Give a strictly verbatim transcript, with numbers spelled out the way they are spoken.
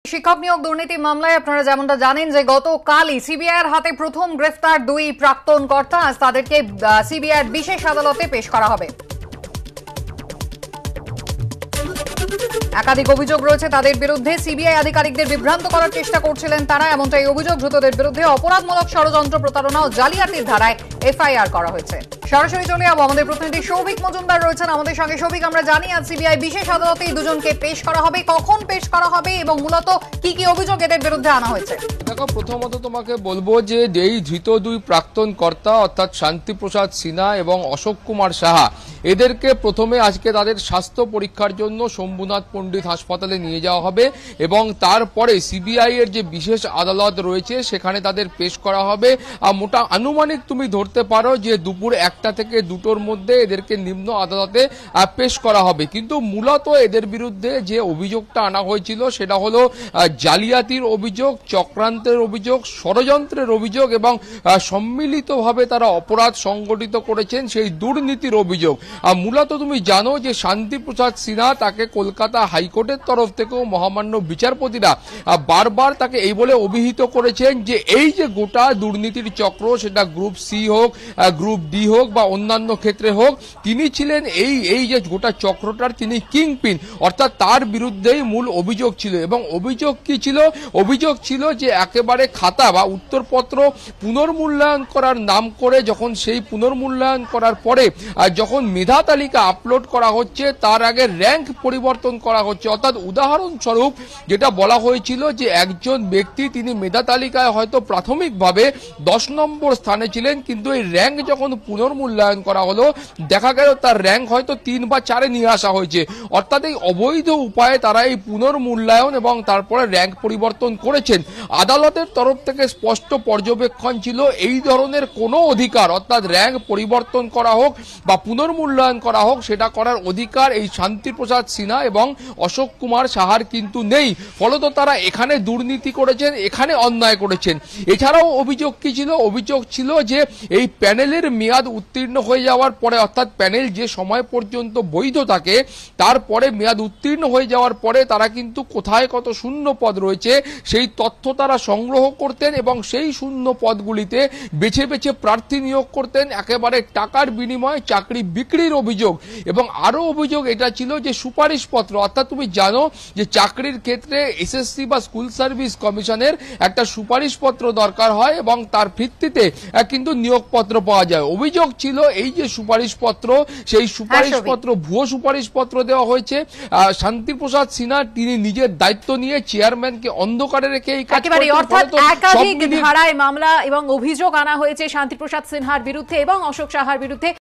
শিক্ষক নিয়োগ দুর্নীতি মামলায় আপনারা যেমনটা জানেন যে গতকালই সিবিআই এর হাতে প্রথম গ্রেফতার দুই প্রাক্তন কর্তা, আজ তাদেরকে সিবিআই এর বিশেষ আদালতে পেশ করা হবে। একাধিক অভিযোগ রয়েছে তাদের বিরুদ্ধে। সিবিআই আধিকারিকদের বিভ্রান্ত করার চেষ্টা করছিলেন তারা, এমনটাই অভিযোগ। ধৃতদের বিরুদ্ধে অপরাধমূলক ষড়যন্ত্র, প্রতারণা ও জালিয়াতির ধারায় এফআইআর করা হয়েছে। সরাসরি চলে যাবো, আমাদের প্রতিনিধি সৌভিক মজুমদার রয়েছেন আমাদের সঙ্গে। সৌভিক, আমরা জানি আজ সিবিআই বিশেষ আদালতে এই দুজনকে পেশ করা হবে, কখন পেশ করা হবে এবং মূলত কি কি অভিযোগ এদের বিরুদ্ধে আনা হয়েছে? দেখো, প্রথমত তোমাকে বলবো যে এই ধৃত দুই প্রাক্তন কর্তা অর্থাৎ শান্তিপ্রসাদ সিনহা এবং অশোক কুমার সাহা, এদেরকে প্রথমে আজকে তাদের স্বাস্থ্য পরীক্ষার জন্য শম্ভুনাথ পণ্ডিত হাসপাতালে নিয়ে যাওয়া হবে এবং তারপরে সিবিআই এর যে বিশেষ আদালত রয়েছে সেখানে তাদের পেশ করা হবে। আর মোটা আনুমানিক তুমি ধরতে পারো যে দুপুর একটা থেকে দুটোর মধ্যে এদেরকে নিম্ন আদালতে পেশ করা হবে। কিন্তু মূলত এদের বিরুদ্ধে যে অভিযোগটা আনা হয়েছিল সেটা হলো জালিয়াতির অভিযোগ, চক্রান্তের অভিযোগ, ষড়যন্ত্রের অভিযোগ এবং সম্মিলিতভাবে তারা অপরাধ সংগঠিত করেছেন সেই দুর্নীতির অভিযোগ। মূলত তুমি জানো যে শান্তিপ্রসাদ সিনহা, তাকে কলকাতা হাইকোর্টের তরফ থেকেও মহামান্য বিচারপতিরা বারবার তাকে এই বলে অভিহিত করেছেন যে এই যে গোটা দুর্নীতির চক্র, সেটা গ্রুপ সি হোক, গ্রুপ ডি হোক বা অন্যান্য ক্ষেত্রে হোক, তিনি ছিলেন এই এই যে গোটা চক্রটার তিনি কিংপিন, অর্থাৎ তার বিরুদ্ধেই মূল অভিযোগ ছিল। এবং অভিযোগ কি ছিল? অভিযোগ ছিল যে একেবারে খাতা বা উত্তরপত্র পুনর্মূল্যায়ন করার নাম করে যখন সেই পুনর্মূল্যায়ন করার পরে যখন মেধা তালিকা আপলোড করা হচ্ছে তার আগে র্যাঙ্ক পরিবর্তন করা হচ্ছে। অর্থাৎ উদাহরণস্বরূপ যেটা বলা হয়েছিল যে একজন ব্যক্তি তিনি মেধা তালিকায় হয়তো প্রাথমিকভাবে দশ নম্বর স্থানে ছিলেন, কিন্তু এই র্যাঙ্ক যখন পুনর্মূল্যায়ন করা হলো দেখা গেল তার র্যাঙ্ক হয়তো তিন বা চারে নিয়ে আসা হয়েছে। অর্থাৎ এই অবৈধ উপায়ে তারা এই পুনর্মূল্যায়ন এবং তারপরে র্যাঙ্ক পরিবর্তন করেছেন। আদালতের তরফ থেকে স্পষ্ট পর্যবেক্ষণ ছিল এই ধরনের কোনো অধিকার, অর্থাৎ র্যাঙ্ক পরিবর্তন করা হোক বা পুনর্মূল্যায়ন করা হোক, সেটা করার অধিকার এই শান্তিপ্রসাদ সিনহা এবং অশোক কুমার সাহার কিন্তু নেই। ফলত তারা এখানে দুর্নীতি করেছেন, এখানে অন্যায় করেছেন। এছাড়াও অভিযোগ কি ছিল? অভিযোগ ছিল যে এই প্যানেলের মেয়াদ উত্তীর্ণ হয়ে যাওয়ার পরে, অর্থাৎ প্যানেল যে সময় পর্যন্ত বৈধ থাকে তারপরে মেয়াদ উত্তীর্ণ হয়ে যাওয়ার পরে তারা কিন্তু কোথায় কত শূন্য পদ রয়েছে সেই তথ্য তারা সংগ্রহ করতেন এবং সেই শূন্য পদগুলিতে বেছে বেছে প্রার্থী নিয়োগ করতেন একেবারে টাকার বিনিময়ে চাকরি বিক্রির অভিযোগ। এবং আরো অভিযোগ এটা ছিল যে সুপারিশপত্র, অর্থাৎ তুমি জানো যে চাকরির ক্ষেত্রে এসএসসি বা স্কুল সার্ভিস কমিশনের একটা সুপারিশপত্র দরকার হয় এবং তার ভিত্তিতে কিন্তু নিয়োগপত্র পাওয়া যায়। অভিযোগ ছিল এই যে সুপারিশপত্র, সেই সুপারিশপত্র ভুয়ো সুপারিশপত্র দেওয়া হয়েছে। শান্তিপ্রসাদ সিনহা তিনি নিজের দায়িত্ব নিয়ে চেয়ারম্যানকে অন্ধকারে রেখে এই কাজ করতেন। অর্থাৎ একাধিক ধারায় মামলা এবং অভিযোগ আনা হয়েছে শান্তিপ্রসাদ সিনহার বিরুদ্ধে এবং অশোক সাহার বিরুদ্ধে।